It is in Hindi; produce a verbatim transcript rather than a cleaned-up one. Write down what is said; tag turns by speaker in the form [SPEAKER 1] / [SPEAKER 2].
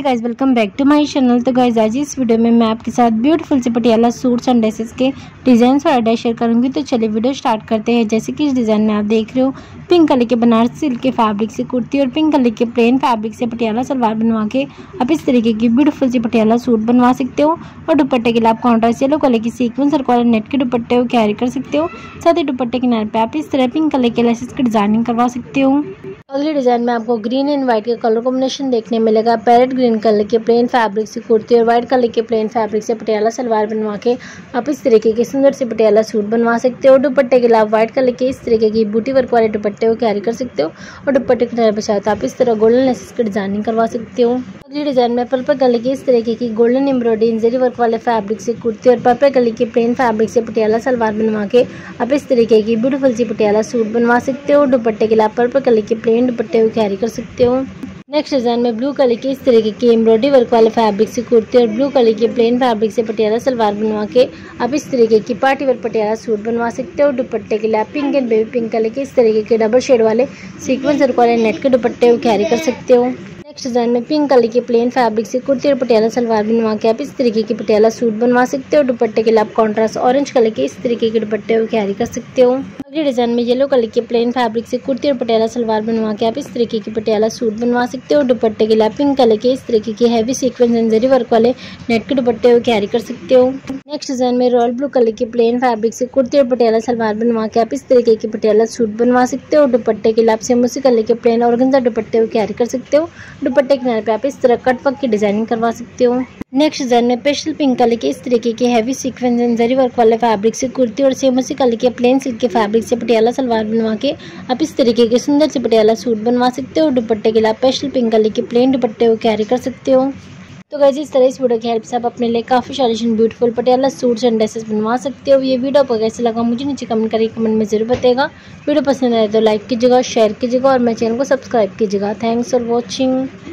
[SPEAKER 1] Guys, welcome back to my channel. तो गाइज आज इस वीडियो में मैं आपके साथ ब्यूटीफुल से पटियाला सूट्स एंड ड्रेसेस के डिजाइन और आइडिया शेयर करूंगी। तो चलिए वीडियो स्टार्ट करते हैं। जैसे कि इस डिजाइन में आप देख रहे हो, पिंक कलर के बनारसी सिल्क के फैब्रिक से कुर्ती और पिंक कलर के प्लेन फैब्रिक से पटियाला सलवार बनवा के आप इस तरीके की ब्यूटीफुल सी पटियाला सूट बनवा सकते हो। और दुपट्टे के लिए आप कॉन्ट्रास्ट येलो कलर की सीक्वेंस और कॉलर नेट के दुपट्टे को कैरी कर सकते हो। साथ ही दुपट्टे किनारे पे आप इस तरह पिंक कलर के लेसेस की डिजाइनिंग करवा सकते हो। अगले डिजाइन में आपको ग्रीन एंड व्हाइट का कलर कॉम्बिनेशन देखने मिलेगा। पैरेट ग्रीन कलर के प्लेन फैब्रिक से कुर्ती और व्हाइट कलर के प्लेन फैब्रिक से पटियाला सलवार बनवा के आप इस तरीके के सुंदर से पटियाला सूट बनवा सकते हो। दुपट्टे के अलावा व्हाइट कलर के इस तरीके की बूटी वर्क वाले दुपट्टे को कैरी कर सकते हो। और दुपट्टे के किनारे पे आप इस तरह गोल्डन लेसेस की डिजाइनिंग करवा सकते हो। अगली डिजाइन में पर्पल कलर की इस तरीके की गोल्डन एम्ब्रॉयडरी जरी वर्क वाले फैब्रिक से कुर्ती और पर्पल कलर की प्लेन फैब्रिक से पटियाला सलवार बनवा के आप इस तरीके की ब्यूटीफुल सी पटियाला सूट बनवा सकते हो। दुपट्टे के अलावा पर्पल कलर के प्लेन दुपट्टे को कैरी कर सकते हो। नेक्स्ट डिजाइन में ब्लू कलर की इस तरीके की एम्ब्रॉयडरी वर्क वाले फैब्रिक से कुर्ती और ब्लू कलर के प्लेन फैब्रिक से पटियाला सलवार बनवा के आप इस तरीके की पार्टी वेयर पटियाला सूट बनवा सकते हो। दुपट्टे के लिए pink and baby pink colour के इस तरीके के डबल शेड वाले सीक्वेंस वर्क वाले नेट के दुपट्टे को कैरी कर सकते हो। नेक्स्ट डिजाइन में पिंक कलर के प्लेन फैब्रिक से कुर्ती और पटियाला सलवार बनवा के आप इस तरीके की पटियाला सूट बनवा सकते हो। दुपट्टे के लिए आप कॉन्ट्रास्ट ऑरेंज कलर के इस तरीके के दुपट्टे को कैरी कर सकते हो। अगले डिजाइन में येलो कलर के प्लेन फैब्रिक से कुर्ती और पटियाला सलवार बनवा के आप इस तरीके की पटियाला सूट बनवा सकते हो। दुपट्टे के लिए पिंक कलर के इस तरीके के heavy sequence and zari work वाले नेट के दुपट्टे को कैरी कर सकते हो। नेक्स्ट डिजाइन में रॉयल ब्लू कलर के प्लेन फैब्रिक से कुर्ती और पटियाला सलवार बनवा के आप इस तरीके की पटियाला सूट बनवा सकते हो। दुपट्टे के लिए आप सेम उसी कलर के प्लेन ऑर्गेन्जा दुपट्टे को कैरी कर सकते हो। दुपट्टे किनारे पे आप इस तरह कट वर्क की डिजाइनिंग करवा सकते हो। नेक्स्ट डिजाइन में पेस्टल पिंक कलर के इस तरीके के heavy sequence and zari work वाले फैब्रिक से कुर्ती और सेम उसी कलर के प्लेन सिल्क के फैब्रिक से पटियाला सलवार बनवा के आप इस तरीके के सुंदर से पटियाला सूट बनवा सकते हो। दुपट्टे के लिए पेस्टल पिंक कलर के प्लेन दुपट्टे को कैरी कर सकते हो। तो गाइस इस तरह इस वीडियो की हेल्प से आप अपने लिए काफी शालीन beautiful Patiala suits and dresses बनवा सकते हो। ये वीडियो आपको कैसे लगा मुझे नीचे कमेंट करके कमेंट में जरूर बताएगा। वीडियो पसंद आए तो लाइक कीजिएगा, शेयर कीजिएगा और मेरे चैनल को सब्सक्राइब कीजिएगा। Thanks for watching.